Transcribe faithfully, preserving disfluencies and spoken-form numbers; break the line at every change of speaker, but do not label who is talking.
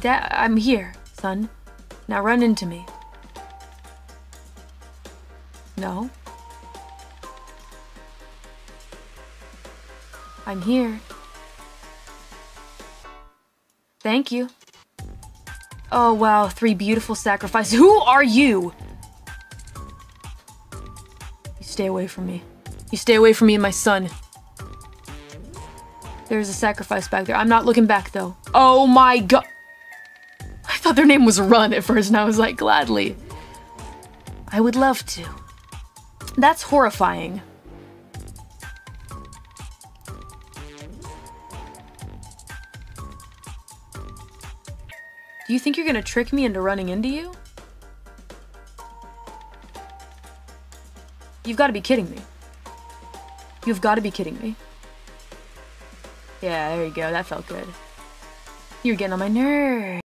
Dad, I'm here, son. Now run into me. No. I'm here. Thank you. Oh, wow, three beautiful sacrifices. Who are you? You stay away from me. You stay away from me and my son. There's a sacrifice back there. I'm not looking back, though. Oh my god. I thought their name was Run at first, and I was like, gladly. I would love to. That's horrifying. Do you think you're gonna trick me into running into you? You've got to be kidding me. You've got to be kidding me. Yeah, there you go. That felt good. You're getting on my nerves.